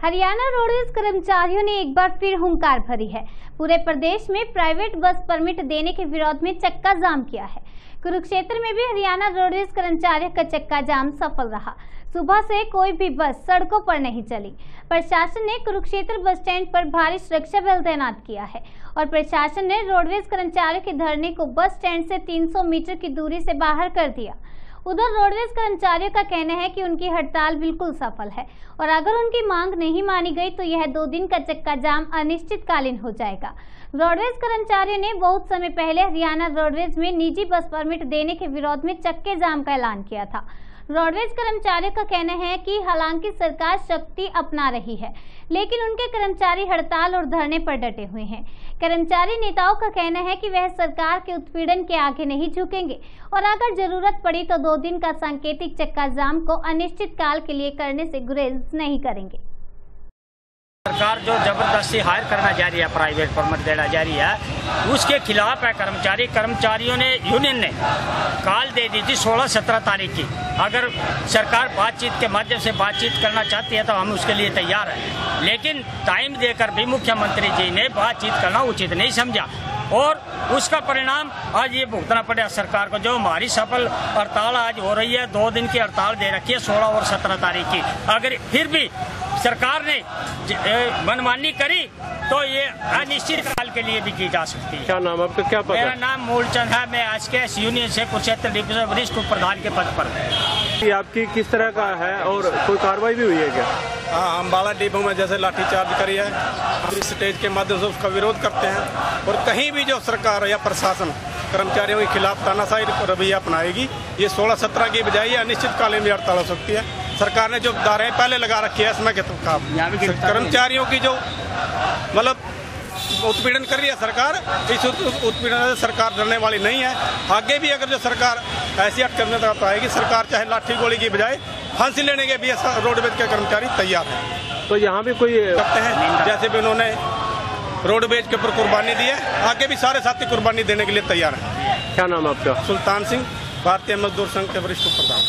Haryana roadways कर्मचारियों ने एक बार फिर हुंकार भरी है। पूरे प्रदेश में प्राइवेट बस परमिट देने के विरोध में चक्का जाम किया है। कुरुक्षेत्र में भी हरियाणा रोडवेज कर्मचारियों का चक्का जाम सफल रहा। सुबह से कोई भी बस सड़कों पर नहीं चली। प्रशासन ने कुरुक्षेत्र बस स्टैंड पर भारी सुरक्षा बल तैनात किया है और प्रशासन ने रोडवेज कर्मचारियों के धरने को बस स्टैंड से 300 मीटर की दूरी से बाहर कर दिया। उधर रोडवेज कर्मचारियों का कहना है कि उनकी हड़ताल बिल्कुल सफल है और अगर उनकी मांग नहीं मानी गई तो यह 2 दिन का चक्का जाम अनिश्चितकालीन हो जाएगा। रोडवेज कर्मचारियों ने बहुत समय पहले हरियाणा रोडवेज में निजी बस परमिट देने के विरोध में चक्के जाम का ऐलान किया था। रोडवेज कर्मचारियों का कहना है कि हालांकि सरकार शक्ति अपना रही है, लेकिन उनके कर्मचारी हड़ताल और धरने पर डटे हुए हैं। कर्मचारी नेताओं का कहना है कि वह सरकार के उत्पीड़न के आगे नहीं झुकेंगे और अगर जरूरत पड़ी तो 2 दिन का सांकेतिक चक्का जाम को अनिश्चित काल के लिए करने से गुरेज नहीं करेंगे। सरकार जो जबरदस्ती हायर करना जारी है, प्राइवेट परमिट देना जारी है, उसके खिलाफ है कर्मचारियों ने, यूनियन ने कॉल दे दी थी 16-17 तारीख की। अगर सरकार बातचीत के माध्यम से बातचीत करना चाहती है तो हम उसके लिए तैयार हैं, लेकिन टाइम देकर भी मुख्यमंत्री जी ने बातचीत करना उचित नहीं समझा और उसका परिणाम आज ये भुगतना पड़ा सरकार को। जो हमारी सफल हड़ताल आज हो रही है, 2 दिन की हड़ताल दे रखी है 16 और 17 तारीख की, अगर फिर भी सरकार ने मनमानी करी तो ये अनिश्चित काल के लिए भी की जा सकती है। क्या नाम आपका? क्या पता? मेरा नाम मूलचंद है। मैं आज के यूनियन से कुरुक्षेत्र डिवीजन वरिष्ठ उप प्रधान के पद पर। आपकी किस तरह का है और कोई कार्रवाई भी हुई है क्या? हाँ, अम्बाला डिपो में जैसे लाठीचार्ज करी है, हम स्टेज के माध्यम से उसका विरोध करते हैं और कहीं भी जो सरकार या प्रशासन कर्मचारियों के खिलाफ तानाशाही रवैया अपनाएगी, ये 16-17 की बजाय अनिश्चितकालीन भी हड़ताल हो सकती है। सरकार ने जो दायरे पहले लगा रखी है इसमें कर्मचारियों की जो मतलब उत्पीड़न कर रही है सरकार, इस उत्पीड़न से सरकार डरने वाली नहीं है। आगे भी अगर जो सरकार ऐसी हटकंडे तक आएगी, सरकार चाहे लाठी गोली की बजाय फांसी लेने के भी रोडवेज के कर्मचारी तैयार हैं। तो यहाँ भी कोई करते हैं, जैसे भी उन्होंने रोडवेज के ऊपर कुर्बानी दी है, आगे भी सारे साथी कुर्बानी देने के लिए तैयार हैं। क्या नाम आपका? सुल्तान सिंह, भारतीय मजदूर संघ के वरिष्ठ उप प्रधान।